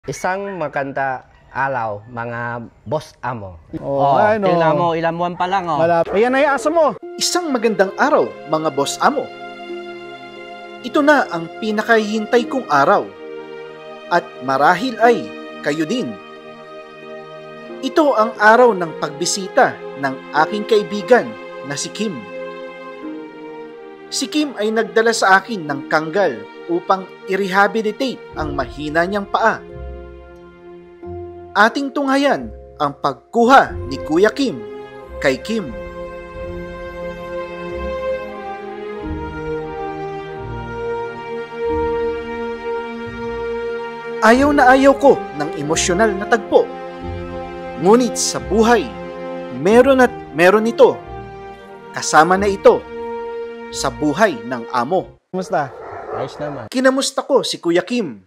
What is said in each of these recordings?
Isang maganda araw, mga boss amo. Ano? Tingnan mo, ilang buwan pa lang, Malapit. Ayan ay aso mo. Isang magandang araw, mga boss amo. Ito na ang pinakahihintay kong araw. At marahil ay kayo din. Ito ang araw ng pagbisita ng aking kaibigan na si Kim. Si Kim ay nagdala sa akin ng kanggal upang i-rehabilitate ang mahina niyang paa. Ating tunghayan ang pagkuha ni Kuya Kim kay Kim. Ayaw na ayaw ko ng emosyonal na tagpo. Ngunit sa buhay, meron at meron ito. Kasama na ito sa buhay ng amo. Kumusta? Ayos naman. Kinamusta ko si Kuya Kim.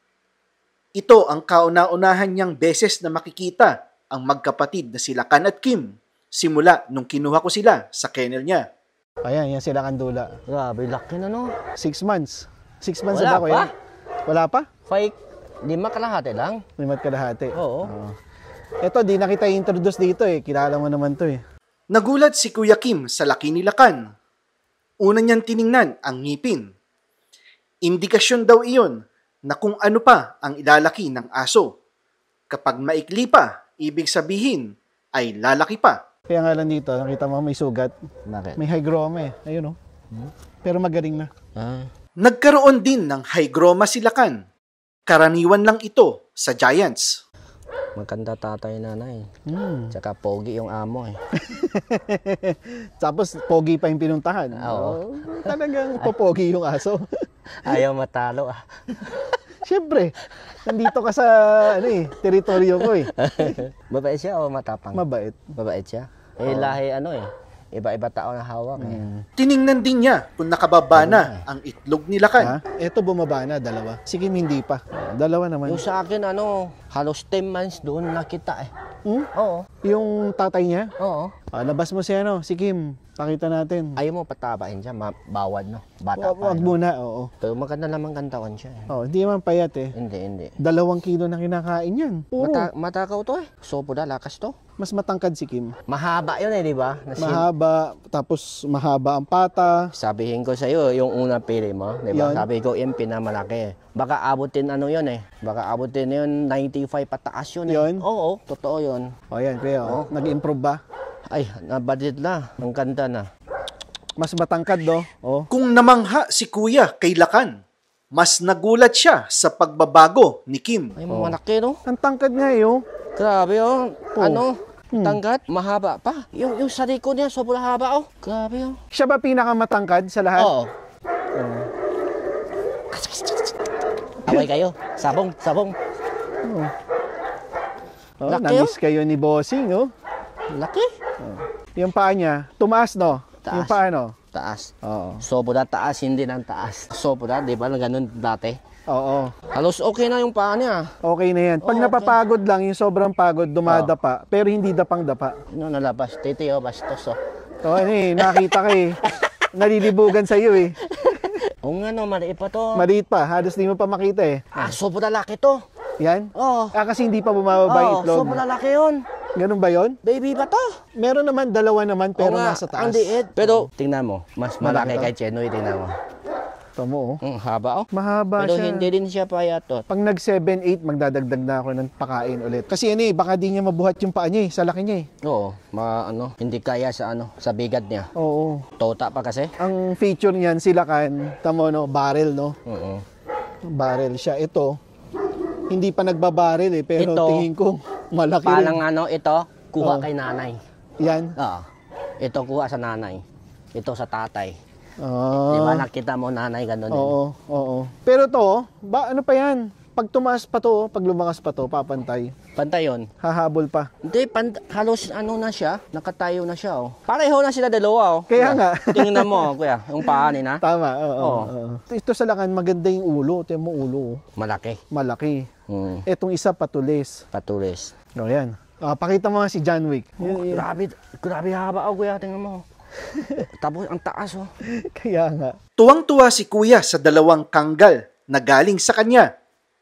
Ito ang kauna-unahan niyang beses na makikita ang magkapatid na sila Kan at Kim simula nung kinuha ko sila sa kennel niya. Ayan, yan sila Kandula. Grabe, laki na, no? 6 months. 6 months Wala na ba, Kuya? pa? Wala pa? Fake, 5 kalahati lang. 5 kalahati. Oo. Ito, di na kita introduce dito eh. Kilala mo naman to eh. Nagulat si Kuya Kim sa laki ni Kan. Una niyang tiningnan ang ngipin. Indikasyon daw iyon na kung ano pa ang ilalaki ng aso. Kapag maikli pa, ibig sabihin ay lalaki pa. Kaya nga lang dito, nakita mo may sugat. Bakit? May hygroma eh. Ayun oh. Pero magaling na. Nagkaroon din ng hygroma si Kan. Karaniwan lang ito sa Giants. Maganda tatay nanay. Hmm. Tsaka pogi yung amo eh. Tapos, pogi pa yung pinuntahan. Oo. Talagang popogi yung aso. Ayaw matalo ah. Siyempre, nandito ka sa teritoryo ko eh. Mabait siya o matapang? Mabait. Mabait siya? Eh, lahi iba-iba tao na hawak eh. Tiningnan din niya kung nakababa na ang itlog ni Kan. Ito bumaba na, 2. Si Kim hindi pa. 2 naman. Yung sa akin, halos 10 months doon nakita eh. Hmm? Oo. Yung tatay niya? Oo. Labas mo si Kim. Pakita natin. Ayaw mo patabain siya, bawad no? Bata pa. Wag muna, oo. Pero maganda naman kantawan siya eh. Hindi naman payat eh. Hindi. 2 kilo na kinakain yan. Matakaw to eh. Sopo na, lakas to. Mas matangkad si Kim. Mahaba yun eh, di ba? Mahaba, tapos mahaba ang pata. Sabihin ko sa'yo, yung una pili mo, di ba? Yun. Sabi ko, yung pinamalaki. Baka abutin yun eh. Baka abutin yun, 95 pataas yun eh. Yun? Oo, totoo yun. O yan, kuya. Oo. Nag-improve ba? Ay, nabadid na. Ang ganda na. Mas matangkad, do. Oh. Kung namangha si Kuya kay Kan, mas nagulat siya sa pagbabago ni Kim. Ay, malaki no? Ang tangkad nga eh, oh. Grabe oh. Oo. Tanggat, mahaba pa. Yung sariko niya, sobrang haba oh. Grabe oh. Siya ba pinakamatangkad sa lahat? Oo. Away kayo. Sabong. Laki, Namiss kayo ni Bossing, oh. Laki. Yung paa niya, tumaas, no? Taas. Yung paa, no? Taas. Oo. Sobrang taas, hindi nang taas. Sobrang, di ba? Ganun dati. Oo. Halos okay na yung paa niya. Okay na yan. Pag Okay. napapagod lang, yung sobrang pagod, dumadapa. Pero hindi dapang-dapa. No, nalabas. Titi oh, bastos oh. So, nakita ka eh. Nalilibugan sa iyo eh. Oo nga no, maliit pa to. Maliit pa, halos di mo pa makita eh. Sobrang laki to. Yan. Oo. Kasi hindi pa bumababa yung itlog. Sobrang laki yun. Ganun ba yon? Baby pa to. Meron naman, 2 naman, pero Oo nga, nasa taas. ang liit. Pero, tingnan mo. Mas Malaki malaki to? kay Chenoy, tingnan mo. Ito mo, oh. Haba oh. Mahaba Pero siya. hindi din siya payatot. Pag nag 7-8, magdadagdag na ako ng pakain ulit. Kasi baka di niya mabuhat yung paa niya eh, sa laki niya eh. Oo, hindi kaya sa sa bigat niya. Oo. Tota pa kasi. Ang feature niyan, sila Kan, tamo no, barrel no. Oo. Barrel siya. Ito, hindi pa nagbabarrel eh, pero Ito, tingin ko malaki Parang rin. ito, kuha Oo. kay nanay. Yan. Oo. Ito kuha sa nanay. Ito sa tatay. Ah. Di ba nakita mo nanay ganun din? Oo. Pero to, ano pa yan? Pag tumaas pa to, pag lumakas pa to, papantay. Pantay yun. Hahabol pa. Hindi, halos na siya, nakatayo na siya oh. Pareho na sila dalawa oh. Kaya Kuya, nga. Tingnan mo kuya, yung paa nila. Tama, oo. Oo. oo. Ito sa Kan, maganda yung ulo. Ito mo ulo. Malaki. Malaki. Hmm. Etong isa patulis. Patulis. O yan. Pakita mo nga si John Wick. Oh, grabe haba oh kuya, tingnan mo. Tapos ang taas oh. Kaya nga. Tuwang-tuwa si Kuya sa 2 kanggal na galing sa kanya.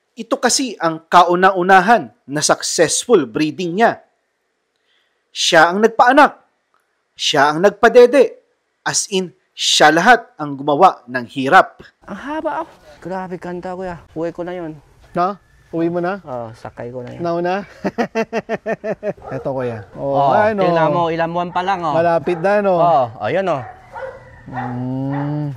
Ito kasi ang kauna-unahan na successful breeding niya. Siya ang nagpaanak. Siya ang nagpadede. As in, siya lahat ang gumawa ng hirap. Ang haba, oh. Grabe kanta, kuya. Uwi ko na yun. No? Uwi mo na? Oh, sakay ko na yun. Nauna? Eto kuya. Oh, ano? tingnan mo, ilang buwan pa lang, oh. Malapit na, no? Oh, ayun, oh. Mm.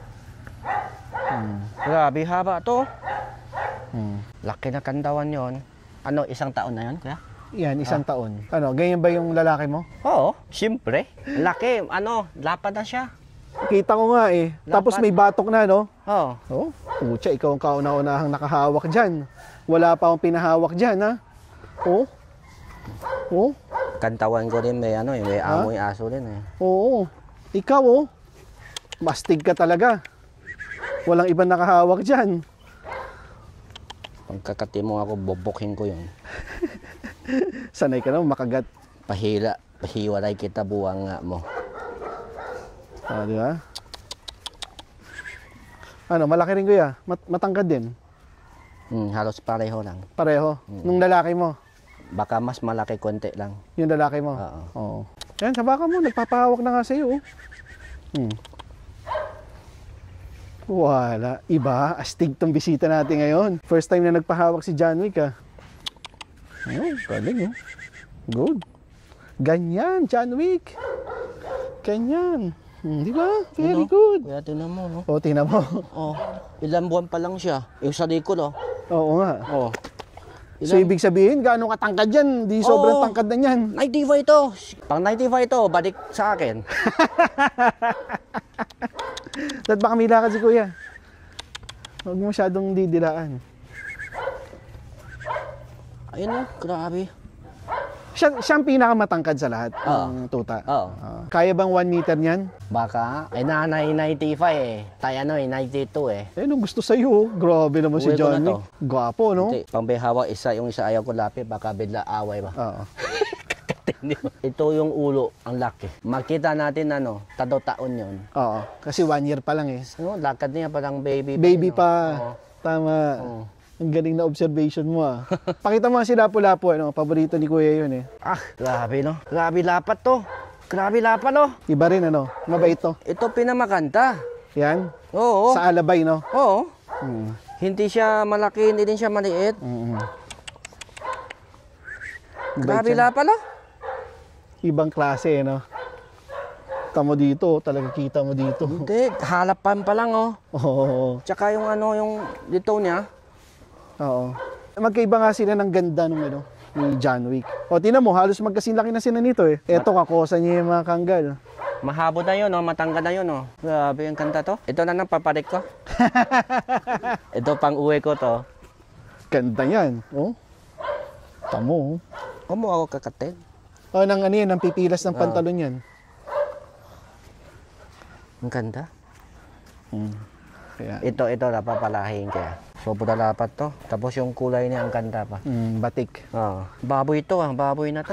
Grabe, haba to. Mm. Laki na kantawan yon. Ano, isang taon na yon, kuya? Yan, isang taon. Ano, ganyan ba yung lalaki mo? Oo, siyempre. Laki, ano, lapad na siya. Kita ko nga eh. Tapos Dapat. may batok na, no? Oo. Oh, pucha, ikaw ang kauna-unahang nakahawak dyan. Wala pa akong pinahawak dyan, ha? Oh. Oh. Kantawan ko rin may ano, may Ha? amoy aso rin eh. Oo. Ikaw, oh. Mastig ka talaga. Walang ibang nakahawak dyan. Pagkakati mo ako, bobokin ko yun. Sanay ka na, makagat. Pahiwalay kita buwang nga mo. Ah, di ba? Ano, malaki rin kuya. Matangkad din. Halos pareho lang. Pareho. Nung lalaki mo. Baka mas malaki konti lang. Yung lalaki mo. Oo. Oo. Yan, sa baka mo, nagpapahawak na nga sa'yo. Oh. Wala. Iba, astig tong bisita natin ngayon. First time na nagpahawak si John Wick, ah. Ayun, galing, oh. Good. Ganyan, John Wick. Ganyan. Di ba? Very good. Kuya, tingnan mo, no? O, tingnan mo. Oh, ilang buwan pa lang siya. Yung sa likod, oh. Oo nga. Oh. So, ibig sabihin, gaano katangkad yan? Di sobrang Oo. tangkad na yan. 95 to. Pang 95 to, balik sa akin. Dapat baka may lakad si kuya. Huwag mo masyadong didilaan. Ayun, oh, grabe. Siya ang pinakamatangkad sa lahat ng tuta. Oo. Kaya bang 1 meter niyan? Baka, ay nanay 95 eh. Tayo ano eh, 92 eh. Eh, nung gusto sa'yo. Grabe naman si Uwi ko John na to. Wick. Gwapo, no? Hindi, pambehawa isa, yung isa ayaw ko lapit, baka bigla away ba? Oo. Ito yung ulo, ang laki. Makita natin ano, taon yun. Oo. Kasi 1 year pa lang eh. Ano, lakad niya parang baby. Baby yun, pa. oh. Tama. Oo. Ang galing na observation mo ah. Pakita mo si Lapu-Lapu, ano? Paborito ni kuya yun eh. Ah, grabe no. Grabe lapat to. Grabe lapat no. Iba rin ano? Mabait to. Ito pinamakanta. Yan. Oo. Sa alabay, no? Oo. Mm. Hindi siya malaki, hindi din siya maliit. Mm-hmm. Grabe lapat no. Ibang klase, no? Tamo dito, talaga kita mo dito. Hindi, halapan pa lang oh. Oo. Tsaka yung ano, yung dito niya. Oo. Magkaiba nga sila ng ganda nung ano, ni John Wick. O, tinan mo, halos magkasinlaki na sila nito eh. Eto, kakosa niya yung mga kanggal. Mahabo na yun, oh. Matangga na yun. Oh. Grabe yung kanta to. Ito na nang paparik ko. Ito pang uwi ko to. Ganda yan. Oh. Tamo. Kumo ako kakatin. Oh, nang ano yan, nang pipilas ng pantalon yan. Ang ganda. Kaya, Ito, napapalahin kaya. Sobrang lapat to. Tapos yung kulay niya ang ganda pa. batik. Oh. Baboy to, baboy na to.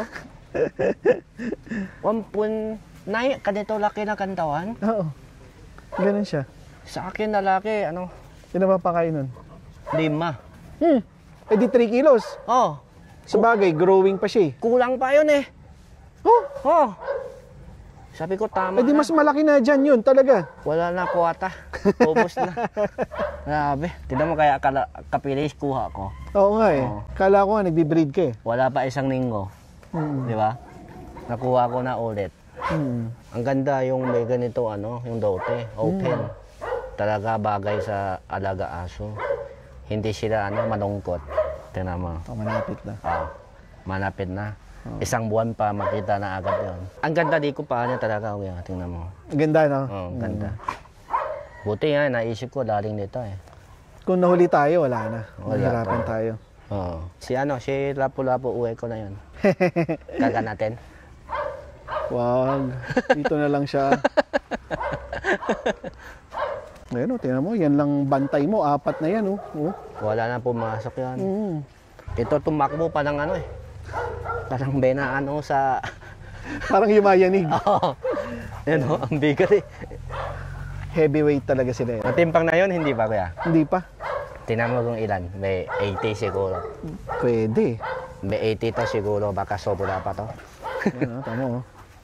1.9, kanito laki na kantawan. Oo. Ganun siya. Sa akin lalaki, ano, Sino ba pakain nun? 5. Eh di 3 kilos. Oh, Sa bagay, growing pa siya eh. kulang pa yun eh. Oh, Oh. Sabi ko tama eh di na. mas malaki na dyan yun, talaga. Wala na kuwata. Ubus na. Grabe. Tignan mo kaya kapilis kuha ko. Oo nga eh. Oo. Kala ko nga, nagbe-breed ka eh. Wala pa isang linggo. Di ba? Nakuha ko na ulit. Ang ganda yung may ganito ano, yung dote, open. Talaga bagay sa alaga aso. Hindi sila ano, malungkot. Tingnan mo. Oh, malapit na. Malapit na. Isang buwan pa makita na agad yun. Ang ganda di ko pa niya talaga. Tingnan mo. Ang ganda, no? Oh, ang ganda. Buti nga, naisip ko daling nito eh. Kung nahuli tayo, wala na. Wala Mahirapan to. tayo. Oo. Si Lapu-Lapu uwi ko na yun. Kaga natin. Wag. Dito na lang siya. Ayun o, tingnan mo. Yan lang bantay mo. 4 na yan, oh. Wala na pumasok yan. Mm. Ito tumakbo pa ng ano eh. Parang benaan ano sa... Parang yumayanig. Oo. Yan o, ang bigat eh. Heavyweight talaga sila. Matimpang na yun, hindi ba kuya? Hindi pa. Tinan mo kung ilan. May 80 siguro. Pwede. May 80 to siguro. Baka sobra pa to. Ano, tama oh.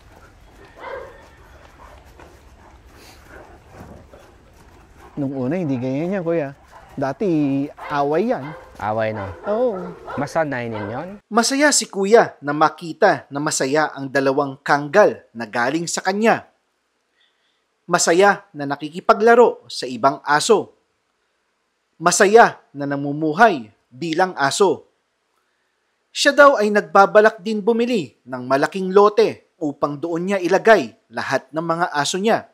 Nung una, hindi ganyan yan, kuya. Dati, away yan. Away no. Oo. Masanay ninyon. Masaya si kuya na makita na masaya ang dalawang kanggal na galing sa kanya. Masaya na nakikipaglaro sa ibang aso. Masaya na namumuhay bilang aso. Siya daw ay nagbabalak din bumili ng malaking lote upang doon niya ilagay lahat ng mga aso niya.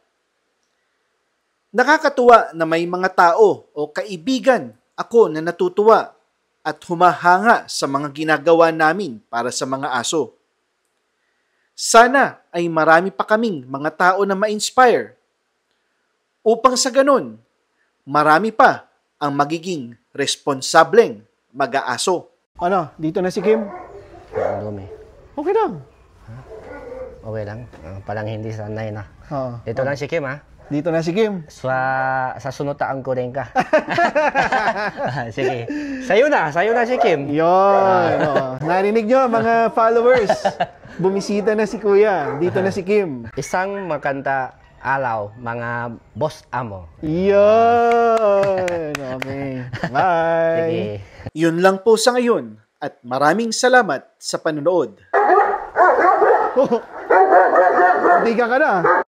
Nakakatuwa na may mga tao o kaibigan ako na natutuwa at humahanga sa mga ginagawa namin para sa mga aso. Sana ay marami pa kaming mga tao na ma-inspire upang sa ganun, marami pa ang magiging responsableng mag-aaso. Ano, dito na si Kim? Ang dumi. Okay lang. Okay lang. Parang hindi sanay na. Oo. Dito lang si Kim ha. Dito na si Kim. Sa sunutaan ko rin ka. Sige. Sayo na si Kim. Yun. Oo. Narinig nyo, mga followers. Bumisita na si Kuya. Dito na si Kim. Isang makanta alaw, mga boss amo. Yun. Okay. Bye. Sige. Yun lang po sa ngayon at maraming salamat sa panonood. Hindi ka na.